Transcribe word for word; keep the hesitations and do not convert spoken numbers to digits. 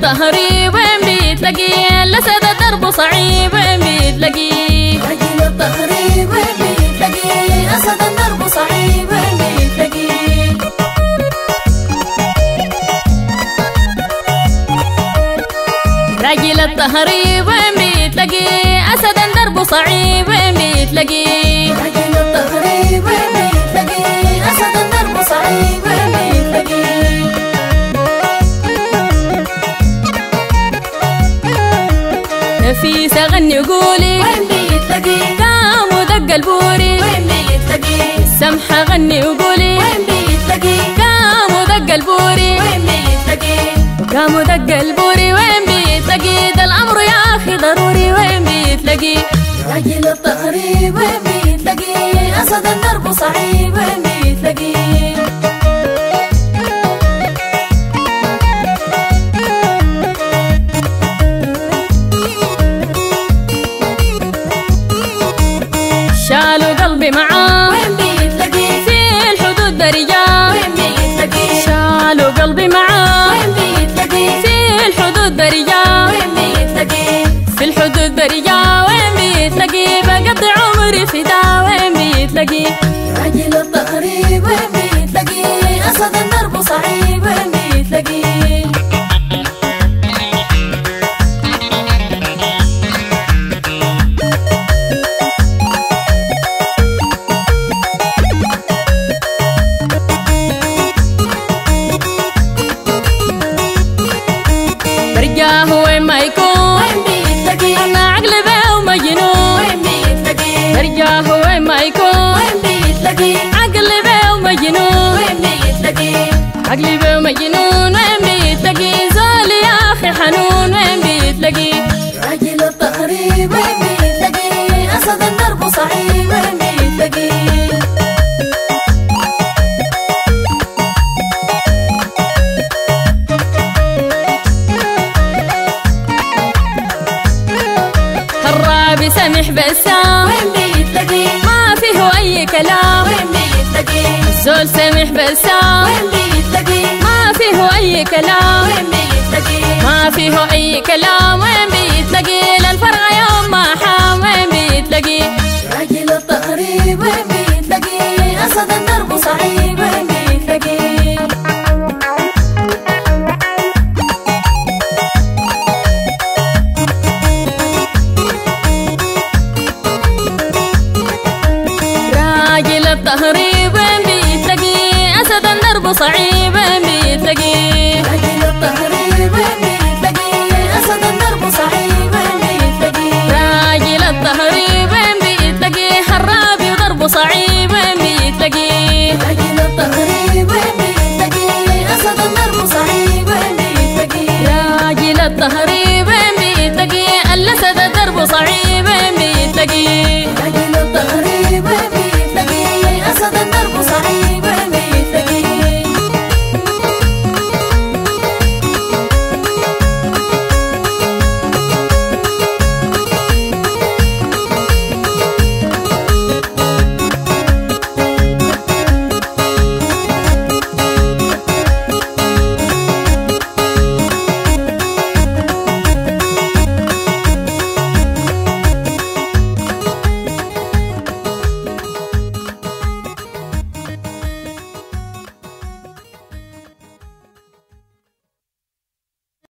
الطهري وين بتلاقيه؟ الأسد الدرب صعيب وين بتلاقيه؟ راجل الطهري وين بتلاقيه؟ أسد الدرب صعيب وين بتلاقيه؟ راجل الطهري وين بتلاقيه؟ أسد الدرب صعيب وين بتلاقيه؟ راجل الطهري وين بتلاقيه؟ أسد الدرب صعيب وين بتلاقيه؟ نفيس غني وقولي وين بتلاقيه؟ قام ودق البوري وين بتلاقيه؟ سمحة غني وقولي وين بتلاقيه؟ قام ودق البوري وين بتلاقيه؟ قام ودق البوري وين بتلاقيه؟ ده الأمر يا أخي ضروري وين بتلاقيه؟ راجل الطهري وين بتلاقيه؟ أسد الدرب صعيب وين بتلاقيه؟ شالوا قلبي معاه وين بتلاقيه؟ في الحدود برجال وين بتلاقيه؟ شالوا قلبي معاه وين بتلاقيه؟ في الحدود برجال وين بتلاقيه؟ في الحدود برجال وين بتلاقيه؟ بقضي عمري فدا وين بتلاقيه؟ راجل الطهري وين بتلاقيه؟ أسد الدرب صعيب وين بتلاقيه؟ برجاه وين ما يكون وين بتلاقيه؟ أنا عقلي بيه ومجنون وين بتلاقيه؟ برجاه وين ما يكون وين بتلاقيه؟ عقلي بيه ومجنون وين بتلاقيه؟ عقلي بيه ومجنون وين بتلاقيه؟ زولي يا أخي حنون وين بتلاقيه؟ راجل الطهري وين بتلاقيه؟ أسد الدرب صعيب وين بتلاقيه؟ الرابي سمح بسام وين بتلاقيه؟ ما فيه أي كلام وين بتلاقيه؟ الزول سمح بسام وين بتلاقيه؟ ما فيه أي كلام وين بتلاقيه؟ ما فيه أي كلام وين بتلاقيه؟ للفرع يوم ما حام وين بتلاقيه؟ راجل الطهري وين بتلاقيه؟ أسد الدرب صعيب وين بتلاقيه؟ راجل الطهري وين بتلاقيه؟ أسد الدرب صعيب وين بتلاقيه؟ راجل الطهري وين بتلاقيه؟ أسد الدرب صعيب وين بتلاقيه؟ راجل الطهري وين بتلاقيه؟ الرابي وضربه صعيب